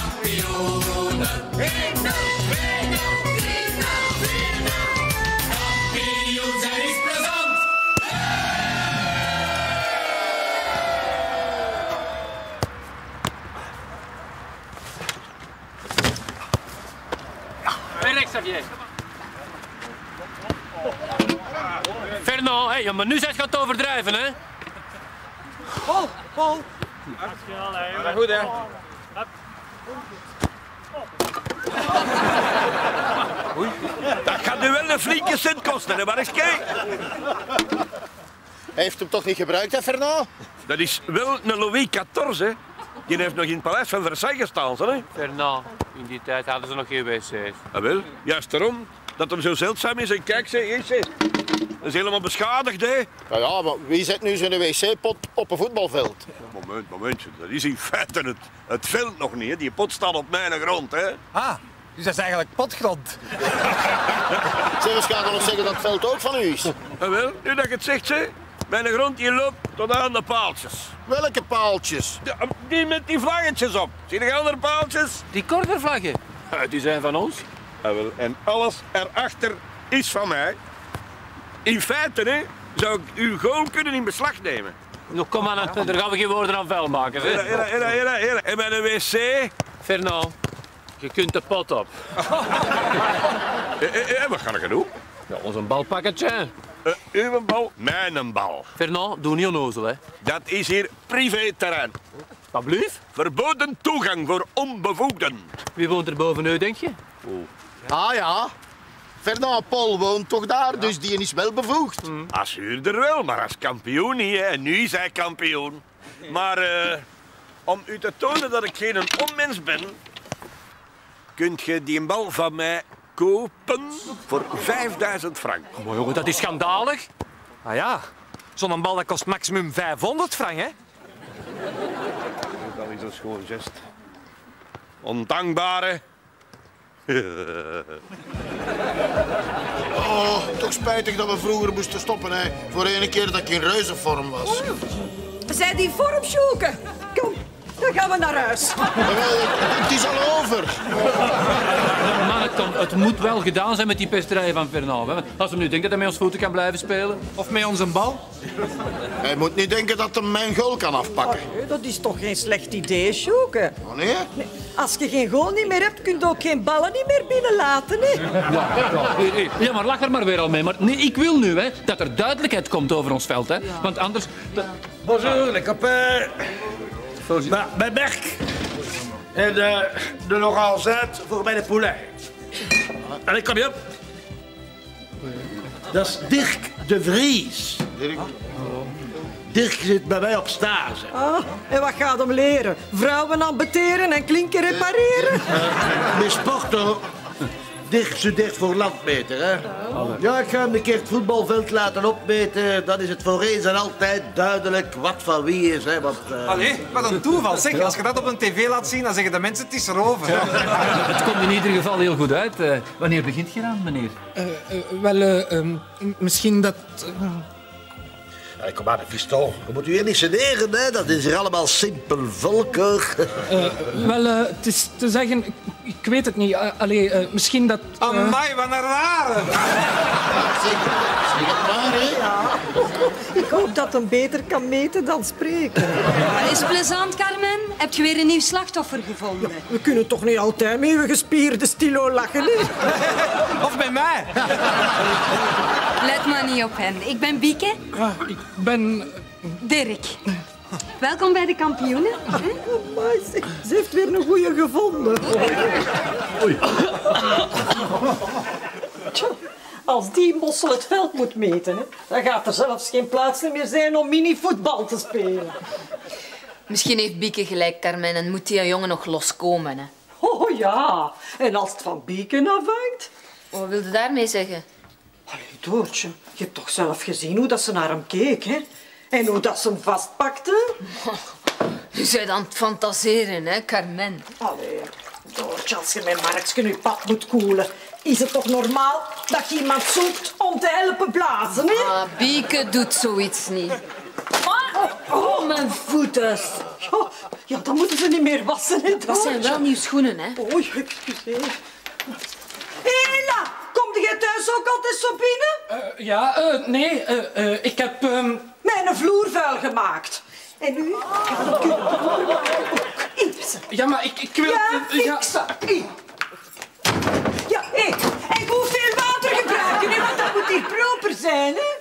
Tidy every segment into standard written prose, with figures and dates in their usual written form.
kampioenen. 1-0, 2-0, 3-0, 4-0. Kampioen zijn is plezant. Rechts, Xavier. Fernand, hé, ja, maar nu zijn je het overdrijven, hè? Paul. Ja, goed, hè? Oei, dat gaat nu wel een flinke cent kosten, hè, maar eens kijken. Hij heeft hem toch niet gebruikt, hè, Fernand? Dat is wel een Louis XIV, hè. Die heeft nog in het paleis van Versailles gestaan, hè. Fernand, in die tijd hadden ze nog geen wc's. Ah, wel, juist daarom dat hem zo zeldzaam is. En kijk, zeg. Dat is helemaal beschadigd, hè. Ja, maar wie zet nu zijn wc-pot op een voetbalveld? Momentje. Dat is in feite het veld nog niet, hè. Die pot staat op mijn grond, hè. Ah, dus dat is eigenlijk potgrond. Zeg, eens gaat er nog zeggen dat het veld ook van u is? Ah, wel, nu dat je het zegt, hè. Mijn grond die loopt tot aan de paaltjes. Welke paaltjes? Die met die vlaggetjes op. Zie je de andere paaltjes? Die korvervlaggen, die zijn van ons. Ah, wel, en alles erachter is van mij. In feite, hè, zou ik uw goal kunnen in beslag nemen. Nou, kom aan, daar gaan we geen woorden aan vuil maken. Hè? Hier. En met een wc. Fernand, je kunt de pot op. Wat ga ik doen? Ja, ons een balpakketje. Uw bal, mijn bal. Fernand, doe niet onnozel, hè. Dat is hier privéterrein. Wat blieft? Verboden toegang voor onbevoegden. Wie woont er boven u, denk je? Ah ja, Fernand Paul woont toch daar, dus die is wel bevoegd. Als huurder wel, maar als kampioen niet. Hè. En nu is hij kampioen. Maar om u te tonen dat ik geen onmens ben, kunt je die bal van mij kopen voor 5000 frank. Maar jongen, dat is schandalig. Ah ja, zo'n bal dat kost maximum 500 frank, hè? Dat is een schoon gest. Ondankbare. Oh, toch spijtig dat we vroeger moesten stoppen, hè. Voor ene keer dat ik in reuzenvorm was. We zijn die vorm zoeken. Kom, dan gaan we naar huis. Het is al over. Mannen, het moet wel gedaan zijn met die pesterijen van Fernand. Hè? Als hij nu denkt dat hij met ons voeten kan blijven spelen. Of met onze bal. Hij moet niet denken dat hij mijn goal kan afpakken. Dat is toch geen slecht idee, Sjoeke? Oh nee? Nee, als je geen goal niet meer hebt, kun je ook geen ballen niet meer binnenlaten, hè? Ja, maar lach er maar weer al mee. Maar nee, ik wil nu hè, dat er duidelijkheid komt over ons veld. Hè? Want anders... Bonjour, les copains. Mijn merk. En de Laurent voor mijn poulet. Allez, kom je op. Dat is Dirk de Vries. Dirk zit bij mij op stage. Ah, en wat gaat hem leren? Vrouwen ambeteren en klinken repareren? Miss Porto. Dirk studeert voor landmeter, hè? Ja, ik ga hem een keer het voetbalveld laten opmeten. Dan is het voor eens en altijd duidelijk wat van wie is, hè? Want, Allee, wat een toeval. Zeg, als je dat op een tv laat zien, dan zeggen de mensen het is erover. Het komt in ieder geval heel goed uit. Wanneer begint je eraan, meneer? Misschien dat... Ja, kom aan, fiston. Je moet u hier niet generen, hè? Dat is hier allemaal simpel volk, hoor. Het is te zeggen, ik weet het niet. Misschien dat... Amai, wat een rare. Zeg het maar, hè. Ja. Ik hoop dat hem beter kan meten dan spreken. Is het plezant, Carmen? Heb je weer een nieuw slachtoffer gevonden? We kunnen toch niet altijd met uw gespierde stilo lachen, hè? Of bij mij. Let maar niet op hen. Ik ben Bieke. Ik ben... Dirk. Welkom bij de kampioenen. Amai, ze heeft weer een goeie gevonden. Oei. Tja, als die mossel het veld moet meten, hè, dan gaat er zelfs geen plaats meer zijn om mini-voetbal te spelen. Misschien heeft Bieke gelijk, Carmen, en moet die jongen nog loskomen. Hè? Oh ja, en als het van Bieken afhangt? Wat wilde daarmee zeggen? Allee, Doortje, je hebt toch zelf gezien hoe dat ze naar hem keek, hè? En hoe dat ze hem vastpakte? Je bent aan het fantaseren, hè, Carmen? Allee, Doortje, als je met Marksken je pap moet koelen, is het toch normaal dat je iemand zoekt om te helpen blazen, hè? Ah, Bieke doet zoiets niet. Oh, mijn voeten. Ja, dan moeten ze niet meer wassen, hè, Dat zijn wel nieuwe schoenen, hè? Oei, excuseer. Hela, kom jij thuis ook altijd zo binnen? Nee, ik heb... Mijn vloer vuil gemaakt. En nu ga ik u ook inzetten. Ja, maar ik wil... Ja, fixen. Ja, hé. En hoeveel water gebruiken, hè? Want dat moet hier proper zijn, hè?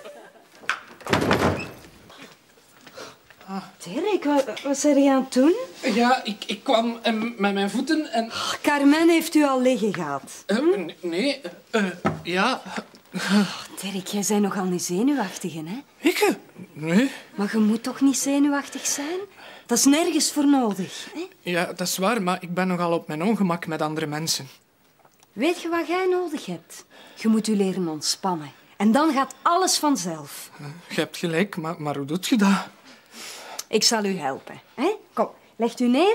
Dirk, wat zijn je aan het doen? Ja, ik kwam met mijn voeten en... Carmen heeft u al liggen gehad. Nee, ja... Dirk, jij bent nogal niet zenuwachtig, hè? Ik? Nee. Maar je moet toch niet zenuwachtig zijn? Dat is nergens voor nodig, hè? Ja, dat is waar, maar ik ben nogal op mijn ongemak met andere mensen. Weet je wat jij nodig hebt? Je moet je leren ontspannen. En dan gaat alles vanzelf. Je hebt gelijk, maar hoe doet je dat? Ik zal u helpen, hè? Kom, legt u neer.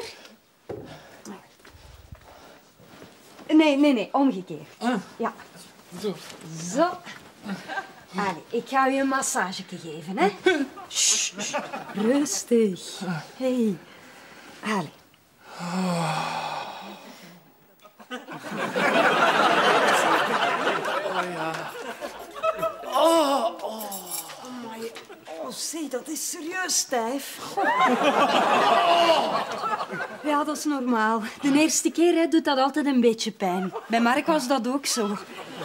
Nee, omgekeerd. Ja. Zo. Allee, ik ga u een massage geven, hè? Shh, rustig. Hey. Allee. Oh, zie, dat is serieus stijf. Ja, dat is normaal. De eerste keer hè, doet dat altijd een beetje pijn. Bij Mark was dat ook zo.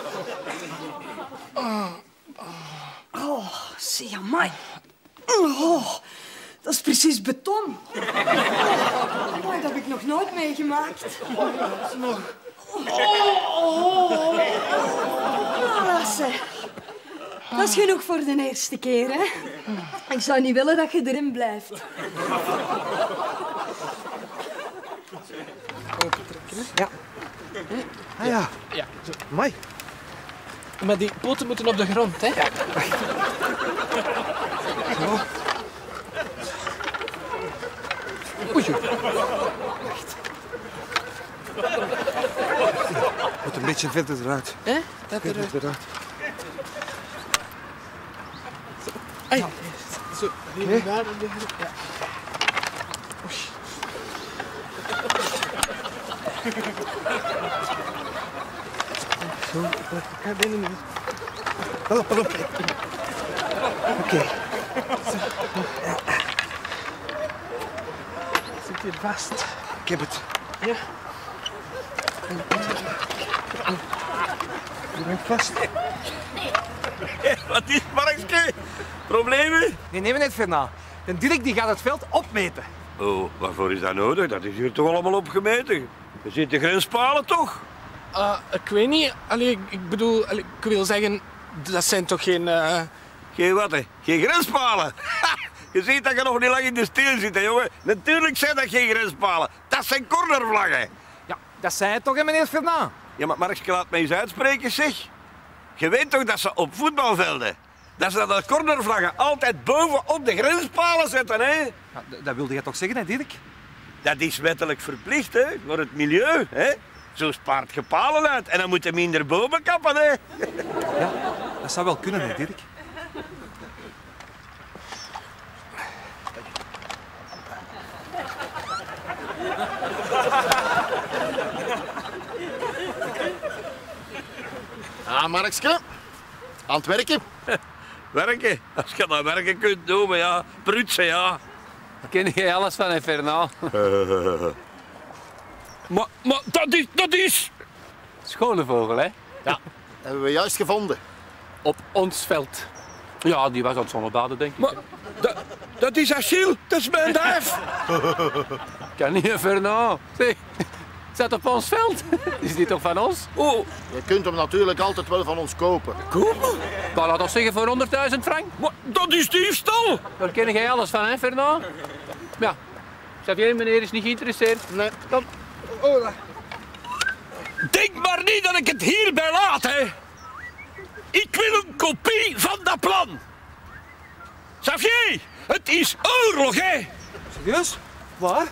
Oh, zie, amai. Oh, dat is precies beton. Dat heb ik nog nooit meegemaakt. Voilà, zeg. Dat is genoeg voor de eerste keer, hè? Ik zou niet willen dat je erin blijft. Ja. Ah ja. Ja, zo. Amai. Maar die poten moeten op de grond, hè? Ja. Zo. Oei. Echt. Moet een beetje verder eruit. Hè? Dat Verder eruit. Ai. Zo, hier daar. Ja. Oei. Zo. Pas op. Oké. Zit hier vast. Ik heb het. Ja. Je bent vast. Wat is Markske? Problemen? Nee, meneer Fernand. De Dirk die gaat het veld opmeten. Oh, waarvoor is dat nodig? Dat is hier toch allemaal opgemeten? We zitten grenspalen toch? Ik weet niet. Allee, ik bedoel, ik wil zeggen, dat zijn toch geen... Geen wat, hè? Geen grenspalen? Je ziet dat je nog niet lang in de steel zit, hè, jongen. Natuurlijk zijn dat geen grenspalen. Dat zijn cornervlaggen. Ja, dat zei het toch, hè, meneer Fernand? Ja, maar Markske, laat mij eens uitspreken, zeg. Je weet toch dat ze op voetbalvelden, dat ze dat cornervlaggen altijd bovenop de grenspalen zetten, hè? Ja, dat wilde je toch zeggen, hè, Dirk? Dat is wettelijk verplicht, hè, voor het milieu, hè? Zo spaart je palen uit en dan moet je minder bomen kappen, hè? Ja, dat zou wel kunnen, hè, Dirk? Ah, Markske. Aan het werken. Werken? Als je dat werken kunt doen, maar ja, prutsen, ja. Ken jij alles van, hè, Fernand? Maar dat is... Schone vogel, hè? Ja, hebben we juist gevonden. Op ons veld. Ja, die was aan het zonnebaden, denk ik. Maar dat is Achille, dat is mijn duif. Kan niet, hè, Fernand. Zeg, zat op ons veld. Is die toch van ons? Oh, Je kunt hem natuurlijk altijd wel van ons kopen. kopen? Nou, laat ons zeggen voor 100.000 frank. Maar dat is diefstal. Daar ken jij alles van, hè, Fernand? Ja. Xavier, meneer, is niet geïnteresseerd. Nee. Dan... Denk maar niet dat ik het hierbij laat, hè. Ik wil een kopie van dat plan. Xavier, het is oorlog, hè. Serieus? Waar?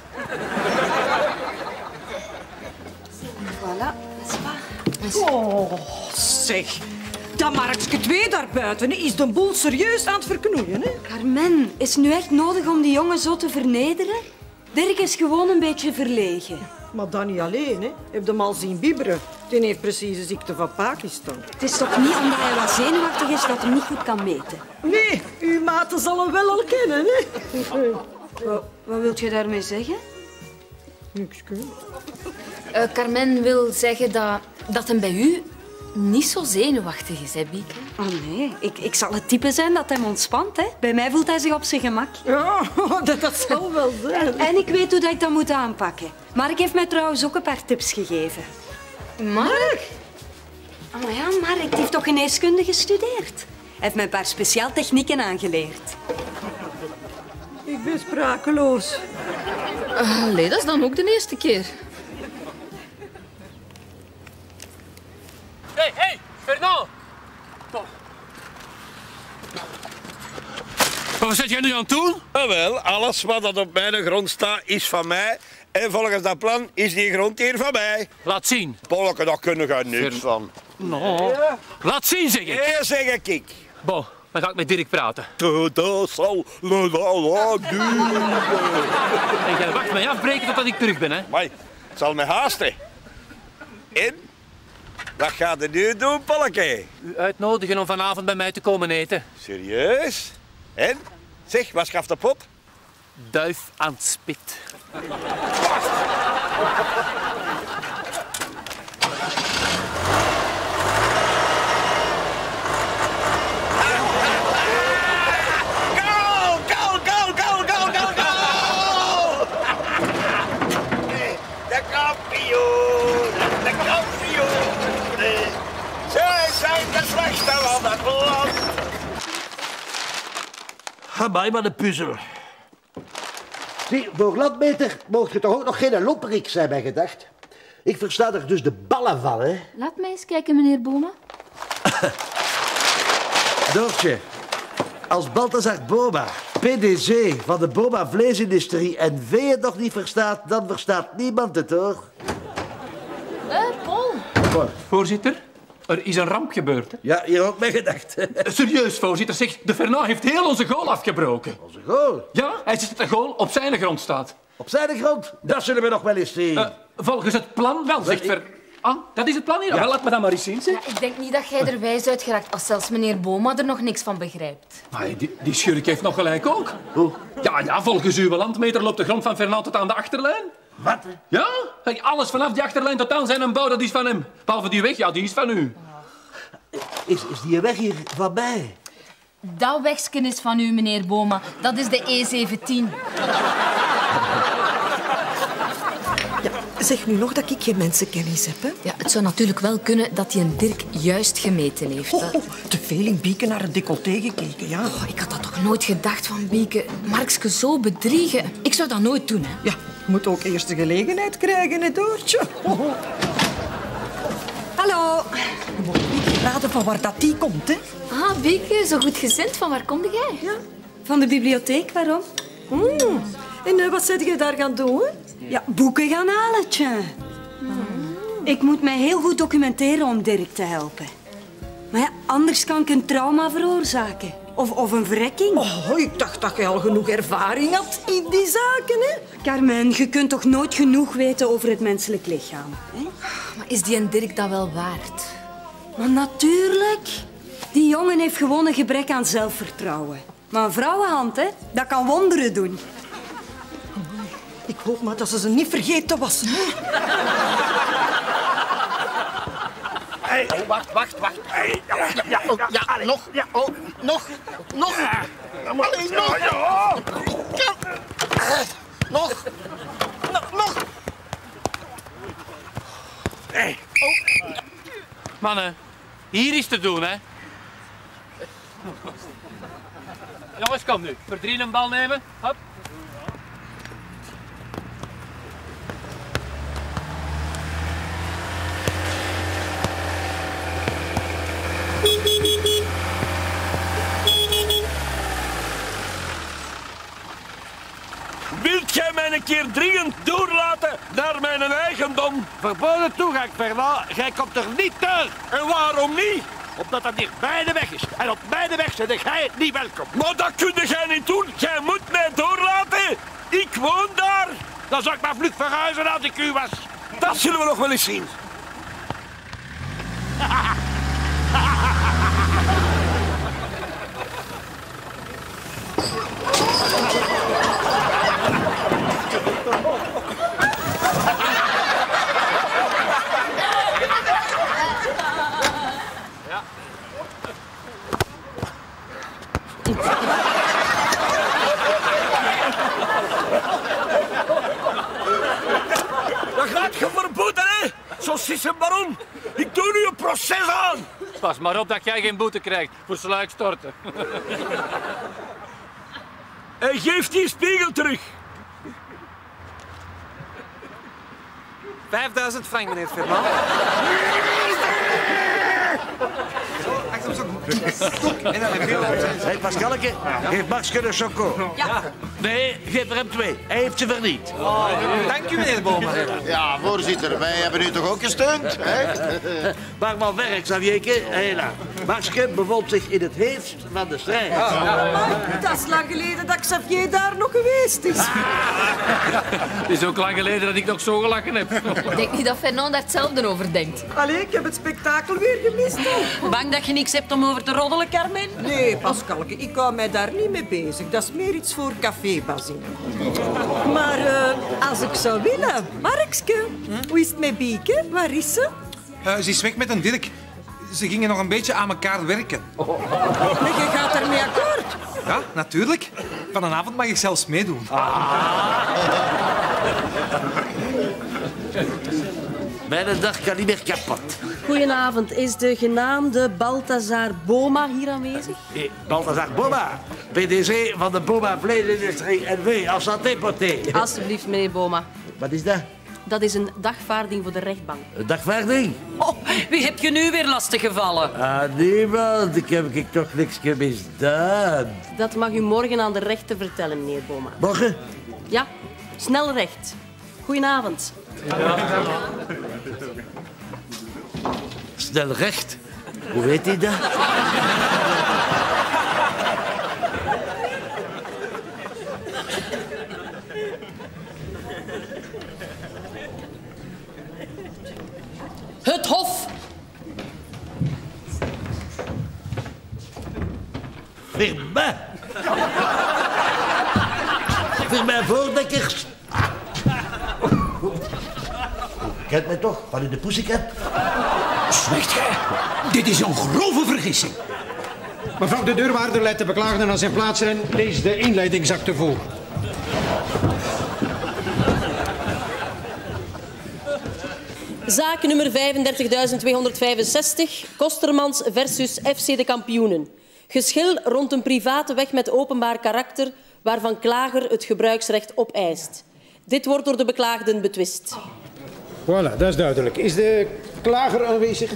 Voilà, dat is waar. Oh, zeg. Dat Markske 2 daarbuiten is de boel serieus aan het verknoeien. Hè? Carmen, is het nu echt nodig om die jongen zo te vernederen? Dirk is gewoon een beetje verlegen. Maar dat niet alleen, hè. Heb je hem al zien bibberen? Die heeft precies de ziekte van Pakistan. Het is toch niet omdat hij wat zenuwachtig is dat hij niet goed kan meten? Nee, uw maten zal hem wel al kennen, hè. Wat wilt je daarmee zeggen? Niks kunnen. Carmen wil zeggen dat hem bij u niet zo zenuwachtig is, hè, Bieke? Oh nee, ik zal het type zijn dat hem ontspant. Hè. Bij mij voelt hij zich op zijn gemak. Ja, dat zal wel zijn. En ik weet hoe dat ik dat moet aanpakken. Mark heeft mij trouwens ook een paar tips gegeven. Mark? Oh maar ja, Mark heeft toch geneeskunde gestudeerd. Hij heeft mij een paar speciaal technieken aangeleerd. Ik ben sprakeloos. Allee, dat is dan ook de eerste keer. Hey, Fernand! Wat zit jij nu aan het doen? Wel, alles wat dat op mijn grond staat is van mij. En volgens dat plan is die grond hier van mij. Laat zien. Polke, daar kunnen we niks van. No. Laat zien, zeg ik. Nee, zeg ik. Bon, dan ga ik met Dirk praten. Dat zal duren. En jij wacht mij afbreken totdat ik terug ben, hè? Maar het zal me haasten. En? Wat gaat er nu doen, Polke? U uitnodigen om vanavond bij mij te komen eten. Serieus? En? Zeg, wat schaft de pop? Duif aan het spit. De kampioen! De kampioen! Zij zijn de slechtste van het land! Amai, wat een puzzel. Zie, voor landmeter mocht je toch ook nog geen lopperik zijn, bij gedacht. Ik versta er dus de ballen van, hè. Laat mij eens kijken, meneer Boma. Doortje, als Balthazar Boma, PDG van de Boma Vleesindustrie en vee het nog niet verstaat, dan verstaat niemand het, hoor. Paul. Voorzitter, er is een ramp gebeurd. Hè? Ja, hier ook mee gedacht. Serieus, voorzitter, zeg, de Fernand heeft heel onze goal afgebroken. Onze goal? Ja, hij zegt dat de goal op zijn grond staat. Op zijn grond? Dat zullen we nog wel eens zien. Volgens het plan wel, zegt Ver... Ah, dat is het plan hier? Ja, laat me dat maar eens zien, zeg. Ja, ik denk niet dat jij er wijs uit geraakt als zelfs meneer Boma er nog niks van begrijpt. Maar die schurk heeft nog gelijk ook. Hoe? Ja, volgens uw landmeter loopt de grond van Fernand tot aan de achterlijn. Wat? Ja, alles vanaf die achterlijn tot aan zijn bouw, dat is van hem. Behalve die weg, ja, die is van u. Is die weg hier van mij? Dat wegsken is van u, meneer Boma. Dat is de E17. Zeg nu nog dat ik geen mensenkennis heb, hè? Ja, het zou natuurlijk wel kunnen dat hij een Dirk juist gemeten heeft. Te veel in Bieke naar het decolleté gekeken, ja. Ik had dat toch nooit gedacht van Bieke. Markske zo bedriegen. Ik zou dat nooit doen, hè. Ja, je moet ook eerst de gelegenheid krijgen, hè, Doortje. Hallo. Je moet niet raden van waar dat die komt, hè? Ah, Bieke, zo goed gezind. Van waar kom jij? Ja, van de bibliotheek, waarom? En wat zit je daar gaan doen? Ja, boeken gaan halen, tja. Ik moet mij heel goed documenteren om Dirk te helpen. Maar ja, anders kan ik een trauma veroorzaken. Of een verrekking. Oh, ik dacht dat je al genoeg ervaring had in die zaken, hè? Carmen, je kunt toch nooit genoeg weten over het menselijk lichaam, hè? Maar is die een Dirk dat wel waard? Maar natuurlijk. Die jongen heeft gewoon een gebrek aan zelfvertrouwen. Maar een vrouwenhand, hè, dat kan wonderen doen. Ik hoop maar dat ze niet vergeten was. Hey, wacht. Hey, nog. Allee, nog. Nog. Hey. Mannen, hier is te doen, hè. Jongens, kom nu. Voor 3 een bal nemen. Hop. Wilt jij mij een keer dringend doorlaten naar mijn eigendom? Verboden toegang, Fernand. Jij komt er niet door. En waarom niet? Omdat dat hier bij de weg is. En op mijn weg zit jij niet welkom. Maar dat kun jij niet doen. Jij moet mij doorlaten. Ik woon daar. Dan zou ik maar vlug verhuizen als ik u was. Dat zullen we nog wel eens zien. Dat gaat je verboden, hè? Zo sissenbaron. Ik doe nu een proces aan. Pas maar op dat jij geen boete krijgt voor sluikstorten. En geef die spiegel terug. 5000 frank, meneer Fernand. Achter zo. En dan heb je... Hé, Pascalke, geef Maxke de choco. Ja. Nee, geef er hem 2. Hij heeft ze verdiend. Dank u, meneer Boma. Ja, voorzitter, wij hebben u toch ook gesteund? Hè? Maar maar werk, Xavierke. Hela. Maxke bevond zich in het heetst van de strijd. Maar dat is lang geleden dat Xavier daar nog geweest is. Het is ook lang geleden dat ik nog zo gelachen heb. Ik denk niet dat Fernand daar hetzelfde over denkt. Allee, ik heb het spektakel weer gemist. Bang dat je niks hebt om over te roddelen, Carmen? Nee, Pascalke, ik hou mij daar niet mee bezig. Dat is meer iets voor Café Basine. Maar als ik zou willen... Markske, hoe is het met Bieke? Waar is ze? Ze is weg met een Dirk. Ze gingen nog een beetje aan elkaar werken. Maar je gaat ermee akkoord? Ja, natuurlijk. Vanavond mag ik zelfs meedoen. Mijn dag kan niet meer kapot. Goedenavond. Is de genaamde Balthazar Boma hier aanwezig? Balthazar Boma, PDG van de Boma Vleesindustrie NV als santé-porté. Alsjeblieft, meneer Boma. Wat is dat? Dat is een dagvaarding voor de rechtbank. Een dagvaarding? Oh, wie heb je nu weer lastig gevallen? Ah, niemand. Ik heb toch niks misdaan. Dat mag u morgen aan de rechter vertellen, meneer Boma. Morgen? Ja, snel recht. Goedenavond. Snel recht. Hoe weet hij dat? Het Hof. Firmin. Firmin Voordekkers. Kent mij toch? Van in de Pussycat? Zwijgt gij. Dit is een grove vergissing. Mevrouw de deurwaarder leidt de beklaagde naar zijn plaats en leest de inleidingsakte voor. Zaak nummer 35.265, Kostermans versus FC de Kampioenen. Geschil rond een private weg met openbaar karakter waarvan klager het gebruiksrecht opeist. Dit wordt door de beklaagden betwist. Voilà, dat is duidelijk. Is de klager aanwezig?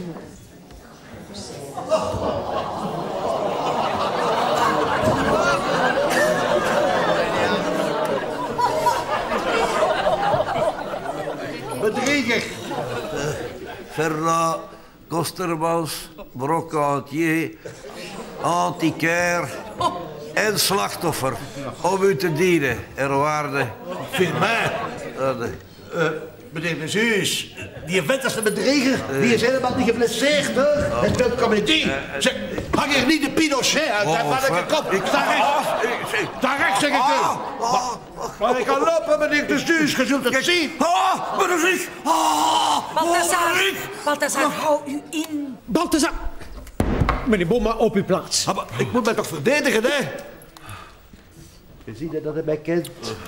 Bedrieger. Fernand, Kostermans, brocantier, antiquair en slachtoffer. Om u te dienen, eerwaarde Firmin. Meneer de Zeus, die vent is de bedrieger. Die is helemaal niet geblesseerd, hoor. Hij speelt comedy. Zeg, hang hier niet de Pinochet uit. Daar val ik een kop. Sta recht. Sta recht, zeg ik u. Maar ik kan lopen, meneer de Zeus. Je zult het zien. Meneer Zeus. Balthazar, hou u in. Balthazar. Meneer Boma, op uw plaats. Maar ik moet mij toch verdedigen, hè? Je ziet dat hij mij kent.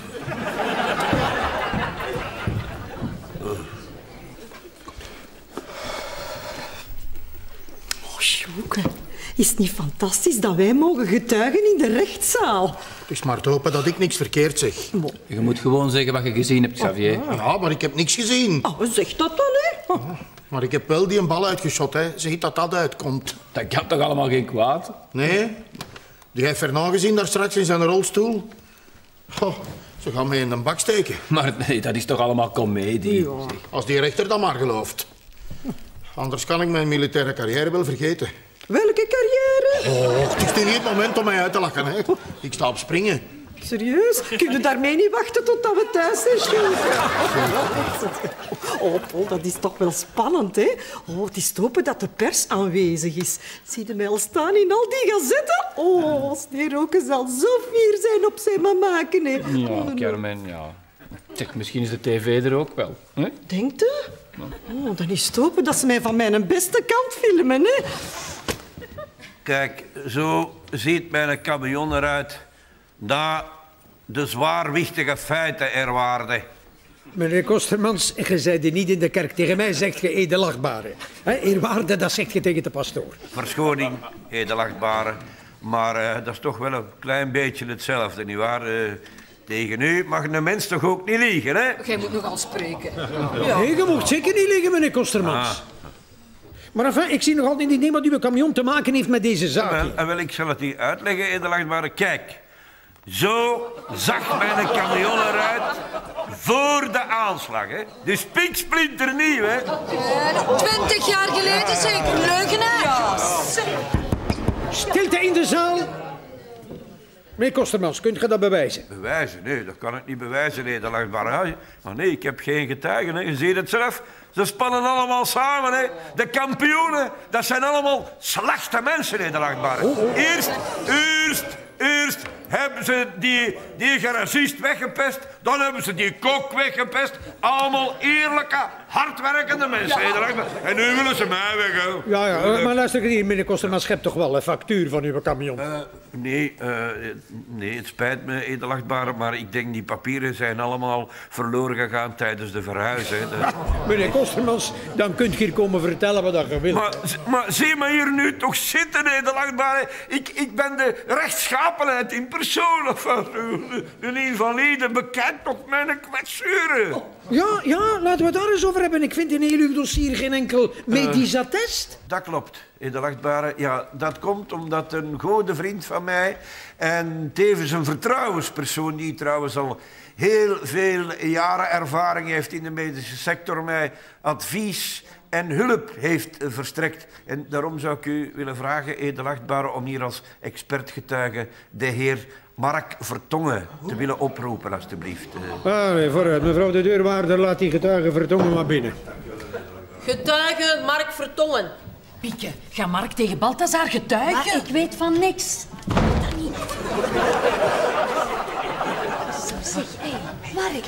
Sjoeke, is het niet fantastisch dat wij mogen getuigen in de rechtszaal? Het is maar te hopen dat ik niks verkeerd zeg. Je moet gewoon zeggen wat je gezien hebt, Xavier. Ja, maar ik heb niks gezien. Oh, zeg dat dan, hè? Maar ik heb wel die een bal uitgeschot, hè. Zeg dat dat uitkomt. Dat kan toch allemaal geen kwaad? Nee? Heb jij Fernand gezien daar straks in zijn rolstoel? Oh, Ze gaan mij in een bak steken. Maar nee, dat is toch allemaal komedie? Ja. Als die rechter dat maar gelooft. Anders kan ik mijn militaire carrière wel vergeten. Welke carrière? Oh, het is nu niet het moment om mij uit te lachen. Hè. Ik sta op springen. Serieus? Kun je daarmee niet wachten totdat we thuis zijn, Sjoerd? Oh, Paul, dat is toch wel spannend, hè? Oh, het is te hopen dat de pers aanwezig is. Zie je mij al staan in al die gazetten? Oh, Sneeuwroken zal zo fier zijn op zijn mamaken, hè? Ja, Carmen, ja. Zeg, misschien is de tv er ook wel. Hè? Denkt u? Oh, dan is het hopen dat ze mij van mijn beste kant filmen, hè? Kijk, zo ziet mijn camion eruit na de zwaarwichtige feiten er waren. Meneer Kostermans, je zei die niet in de kerk. Tegen mij zegt je edelachtbare. Eerwaarde, dat zegt je tegen de pastoor. Verschoning, edelachtbare. Maar dat is toch wel een klein beetje hetzelfde, nietwaar? Tegen u mag een mens toch ook niet liegen, hè? Jij moet nogal spreken. Ja. Nee, je mag zeker niet liegen, meneer Kostermans. Ah. Maar enfin, ik zie nog altijd niet wat uw camion te maken heeft met deze zaak. Wel, ik zal het u uitleggen, edelachtbare. Kijk, zo zag mijn camion eruit voor de aanslag, hè. Dus piksplinternieuw, hè. 20 jaar geleden zeker, leugenaar. Ja. Stilte in de zaal. Meneer Kostermans, kunt je dat bewijzen? Bewijzen? Nee, dat kan ik niet bewijzen, edelachtbare. Maar nee, ik heb geen getuigen, hè. Je ziet het zelf. Ze spannen allemaal samen, hè. De kampioenen, dat zijn allemaal slechte mensen, edelachtbare. Eerst hebben ze die garagist weggepest, dan hebben ze die kok weggepest. Allemaal eerlijke, hardwerkende mensen. Ja. En nu willen ze mij weg. Hè. Ja, maar luister hier, meneer Kostermans, je hebt toch wel een factuur van uw camion? Nee, het spijt me, edelachtbare, maar ik denk die papieren zijn allemaal verloren gegaan tijdens de verhuizing. Meneer Kostermans, dan kunt je hier komen vertellen wat je wilt. Maar zie me hier nu toch zitten, edelachtbare. Ik ben de rechtschapenheid in persoon. De invalide bekijkt toch mijn kwetsuren. Ja, laten we het daar eens over hebben. Ik vind in heel uw dossier geen enkel medisch attest. Dat klopt, edelachtbare. Ja, dat komt omdat een goede vriend van mij en tevens een vertrouwenspersoon die trouwens al heel veel jaren ervaring heeft in de medische sector mij advies en hulp heeft verstrekt. En daarom zou ik u willen vragen, edelachtbare, om hier als expertgetuige de heer Mark Vertongen te willen oproepen, alstublieft. Nee, vooruit. Mevrouw de deurwaarder, laat die getuige Vertongen maar binnen. Getuige Mark Vertongen. Pieke, ga Mark tegen Balthazar getuigen? Maar ik weet van niks. Dat niet. Zo zeg, Mark.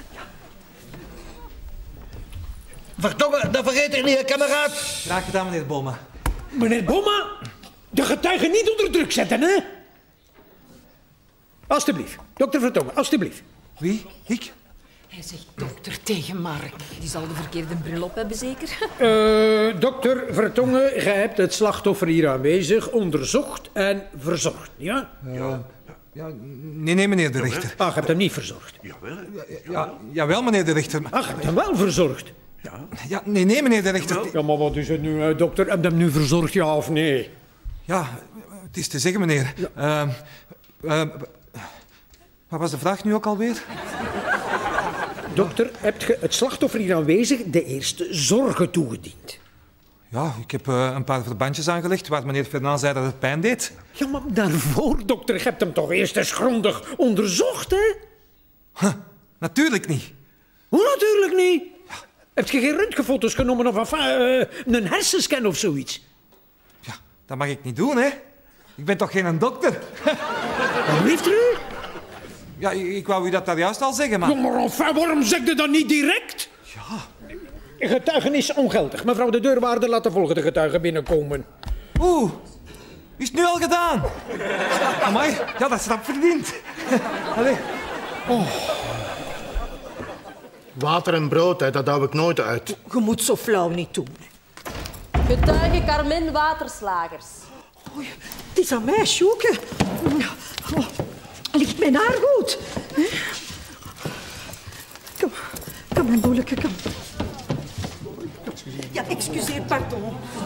Vertongen, dat vergeet ik niet, kameraad. Graag gedaan, meneer Boma. Meneer Boma, de getuige niet onder druk zetten, hè? Alsjeblieft, dokter Vertongen, alsjeblieft. Wie? Ik? Hij zegt dokter tegen Mark. Die zal de verkeerde bril op hebben, zeker? Dokter Vertongen, jij hebt het slachtoffer hier aanwezig onderzocht en verzorgd, ja? Nee, meneer de rechter. Je hebt hem niet verzorgd. Jawel, meneer de rechter. Je hebt hem wel verzorgd. Ja, nee, meneer de rechter. Ja, maar wat is het nu, dokter? Heb je hem nu verzorgd, ja of nee? Ja, het is te zeggen, meneer. Wat was de vraag nu ook alweer? Dokter, heb je het slachtoffer hier aanwezig de eerste zorgen toegediend? Ja, ik heb een paar verbandjes aangelegd waar meneer Fernand zei dat het pijn deed. Ja, maar daarvoor, dokter, je hebt hem toch eerst eens grondig onderzocht, hè? Natuurlijk niet. Hoe natuurlijk niet? Ja. Heb je geen röntgenfoto's genomen of een hersenscan of zoiets? Ja, dat mag ik niet doen, hè. Ik ben toch geen dokter? Wat blieft u? Ja, ik wou u dat daar juist al zeggen, maar... Ja, maar enfin, waarom zeg je dat niet direct? Ja... Getuigenis ongeldig. Mevrouw de deurwaarder, laat de volgende getuige binnenkomen. Oeh, is het nu al gedaan? Amai, ja, dat is rap verdiend. Allee. Oh. Water en brood, hè, dat hou ik nooit uit. Je moet zo flauw niet doen. Getuige Carmen Waterslagers. Oh, het is aan mij, Sjoeke. Oh, ligt mijn haar goed? Kom, mijn boeleke, kom. Ja, excuseer, pardon.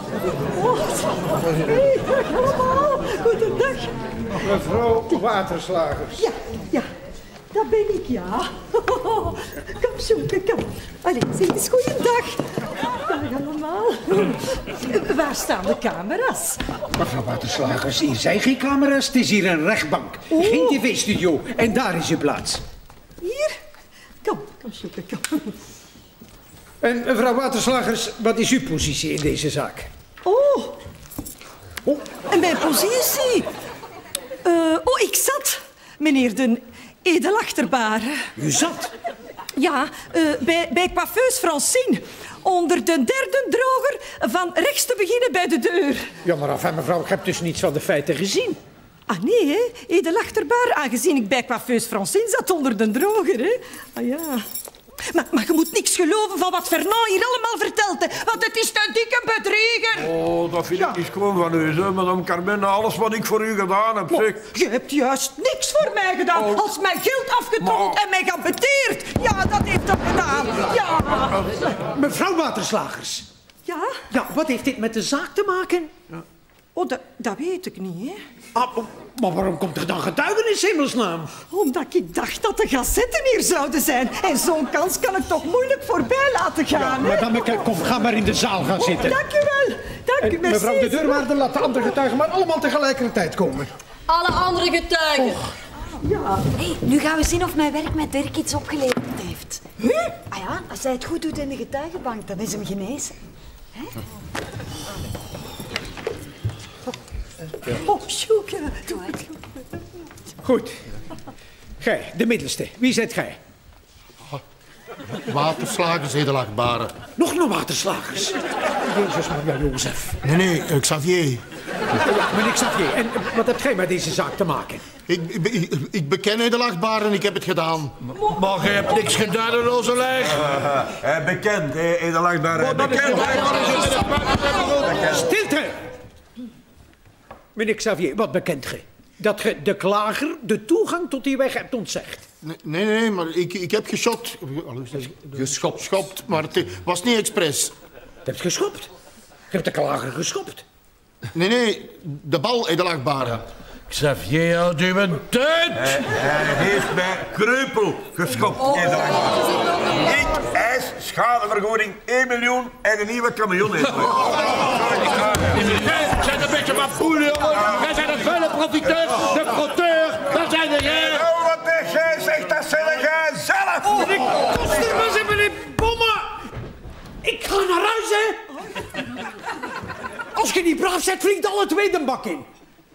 Hey, allemaal. Goedendag. Mevrouw Waterslagers. Ja. dat ben ik, ja. Kom, Sjoeke, kom. Allee, zeg eens goeiedag. Dag allemaal. Waar staan de camera's? Mevrouw Waterslagers, hier zijn geen camera's. Het is hier een rechtbank. Geen tv-studio. En daar is uw plaats. Hier? Kom, Sjoeke, kom. En mevrouw Waterslagers, wat is uw positie in deze zaak? Oh. En mijn positie? Ik zat, meneer de edelachterbare. U zat? Ja, bij coiffeuse Francine. Onder de derde droger van rechts te beginnen bij de deur. Ja, maar enfin, mevrouw, ik heb dus niets van de feiten gezien. Ah, nee, hè? Edelachterbaar, aangezien ik bij coiffeuse Francine zat onder de droger, hè? Ah, ja. Maar je moet niks geloven van wat Fernand hier allemaal vertelt, hè? Want het is een dikke bedrieger. Oh, dat vind ik niet gewoon van u, hè, madame Carmen. Alles wat ik voor u gedaan heb, zeg. Je hebt juist niks voor mij gedaan. Als mijn geld afgetrokken en mij geamputeerd. Ja, dat heeft dat gedaan. Ja. Mevrouw Waterslagers. Ja? Ja, wat heeft dit met de zaak te maken? Ja. Oh, dat weet ik niet, hè. Maar waarom komt er dan getuigenis, hemelsnaam? Omdat ik dacht dat de gazetten hier zouden zijn. En zo'n kans kan ik toch moeilijk voorbij laten gaan, hè? Madame, kom, ga maar in de zaal gaan zitten. Dank u wel. Dank u, merci. Mevrouw de deurwaarder, laat de andere getuigen maar allemaal tegelijkertijd komen. Alle andere getuigen. Ja. Hey, nu gaan we zien of mijn werk met Dirk iets opgeleverd heeft. Ah ja, als hij het goed doet in de getuigenbank, dan is hem genezen. Hè? Oh, Sjoeke. Goed. Gij, de middelste. Wie zijt gij? Waterslagers, edelachtbare. Nog een Waterslagers. Jezus, Maria Jozef. Nee, Xavier. Meneer Xavier, en wat hebt gij met deze zaak te maken? Ik beken edelachtbare en ik heb het gedaan. Maar je hebt niks gedaan in onze leg. Bekend, edelachtbare. Bekend. Stilte! Meneer Xavier, wat bekent gij? Dat je de klager de toegang tot die weg hebt ontzegd. Nee, maar ik heb geschopt. Geschopt, maar het was niet expres. Je hebt geschopt? Je hebt de klager geschopt? Nee, de bal, edelachtbare. Xavier, houdt u een tuin? Hij heeft mij kreupel geschopt, edelachtbare. Ik eis schadevergoeding 1 miljoen en een nieuwe camion. Jij bent een beetje van poel, jongen. Jij bent een vuile profiteur, de frotteur. Dat zijn de jij. Oh, wat jij zegt, dat zijn jij zelf. Oh, ik koster me ze meneer Bommen. Ik ga naar huis, hè. Als je niet braaf bent, vliegt alle twee de bak in.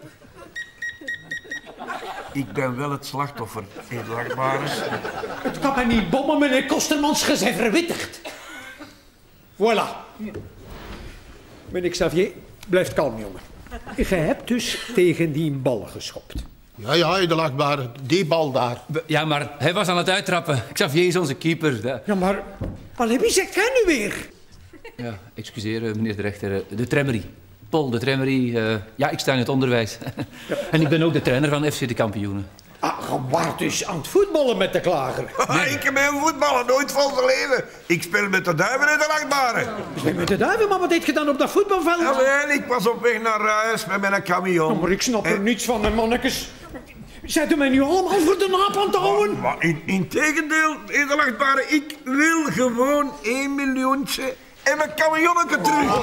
Ik ben wel het slachtoffer, edelachtbare. Het kan me niet bommen, meneer Kostermans, je bent verwittigd. Voilà. Meneer Xavier, blijf kalm, jongen. Je hebt dus tegen die bal geschopt. Ja, edelachtbare. Die bal daar. Ja, maar hij was aan het uittrappen. Xavier is onze keeper. Ja, maar wie zegt jij nu weer? Ja, excuseer, meneer de rechter. De Tremmery. Paul de Tremmery. Ja, ik sta in het onderwijs. En ik ben ook de trainer van FC de Kampioenen. Je waart dus aan het voetballen met de klager. Nee. Ik heb mijn voetballen nooit van zijn leven. Ik speel met de duiven en de achtbare. Je speelt met de duiven, maar wat deed je dan op dat voetbalveld? Ja, ik was op weg naar huis met mijn camion. Oh, maar ik snap er niets van, mannetjes. Zijn u mij nu allemaal voor de naap aan te houden? Maar in tegendeel, edelachtbare, ik wil gewoon 1 miljoentje en mijn camionnetje terug.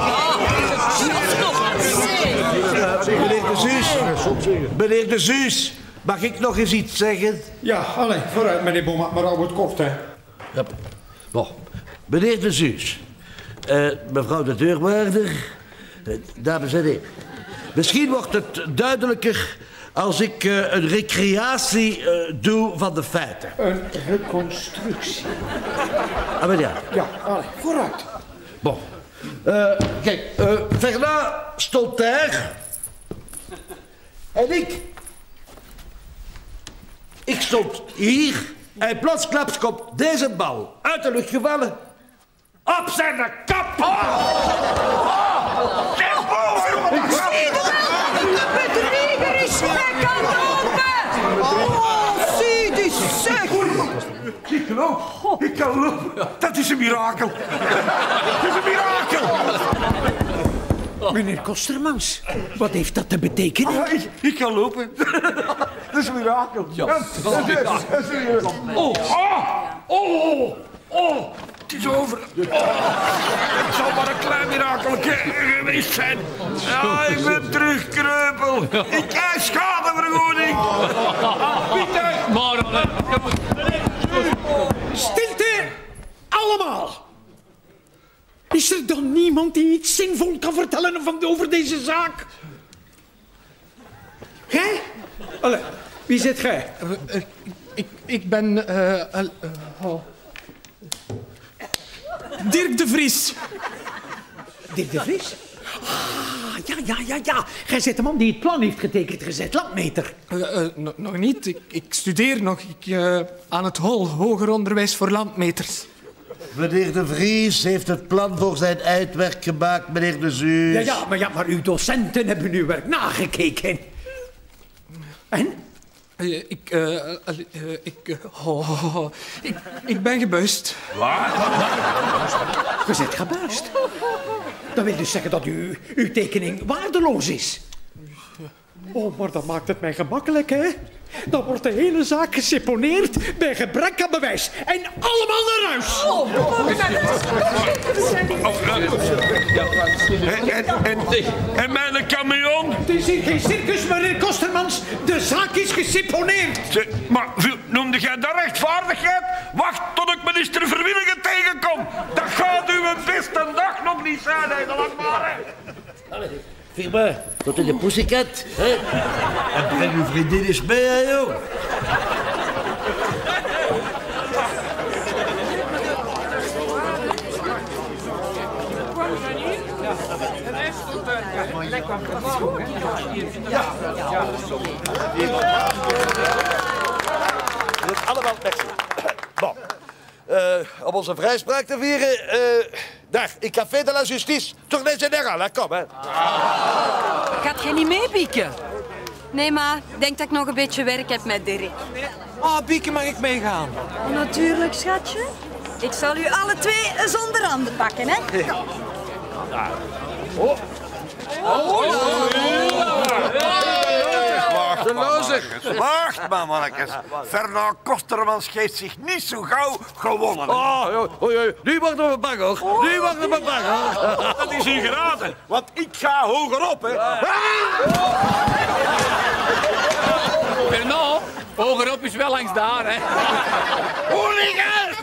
Meneer de Zuus, mag ik nog eens iets zeggen? Ja, allee, vooruit meneer Boma, maar hou het kort, hè. Ja. Bon. Meneer de Zuus, mevrouw de deurwaarder, dames en heren. Misschien wordt het duidelijker als ik een recreatie doe van de feiten. Een reconstructie. Ah, maar ja. Ja, allee, vooruit. Bon. Kijk, Fernand stond daar. En ik stond hier. En plotsklaps komt deze bal uit de lucht gevallen. Op zijn kap. Bedrieger is weg aan lopen! Oh, zie die zeg! Ik kan lopen. Dat is een mirakel. Dat is een mirakel. Meneer Kostermans, wat heeft dat te betekenen? Ik kan lopen. Dat is een mirakel. Ja, dat is een mirakel. Oh, het is over. Het zal maar een klein mirakel geweest zijn. Ja, ik ben terug, kreupel. Ik krijg schadevergoeding. Stilte! Allemaal! Is er dan niemand die iets zinvol kan vertellen over deze zaak? Gij? Allee, wie zit gij? Ik ben... Dirk de Vries. Dirk de Vries? Ja. Gij zit de man die het plan heeft getekend gezet, landmeter. Nog niet. Ik studeer nog. Aan het HOL, Hoger Onderwijs voor Landmeters. Meneer de Vries heeft het plan voor zijn eindwerk gemaakt, meneer de Zuus. Maar uw docenten hebben uw werk nagekeken. En? Ik ben gebuist. Wat? Je bent gebuist. Dat wil dus zeggen dat uw tekening waardeloos is. Oh, maar dat maakt het mij gemakkelijk, hè? Dan wordt de hele zaak geseponeerd bij gebrek aan bewijs. En allemaal naar huis! En mijn camion? Het is hier geen circus, meneer Kostermans. De zaak is geseponeerd. Maar noemde jij dat rechtvaardigheid? Wacht tot ik minister Verwilligen tegenkom. Dat gaat uw beste dag nog niet zijn, hè, de langmare. Firma, tot in de Pussycat. Hè? En breng uw vriendin eens mee, hè, joh. Allemaal merci. Bon. Om onze vrijspraak te vieren, daar, in Café de la Justice. Tournee Générale, kom, hè. Gaat jij niet mee, Bieke? Nee, maar ik denk dat ik nog een beetje werk heb met Dirk. Bieke, mag ik meegaan? Natuurlijk, schatje. Ik zal u alle twee zonder handen pakken, hè? Wacht, mannetjes. Fernand Kostermans geeft zich niet zo gauw gewonnen. Nu worden we bang, hoor. Nu worden we bang, hoor. Dat is hier geraden, want ik ga hogerop, hè. Fernand, hogerop is wel langs daar, hè. Hooligans!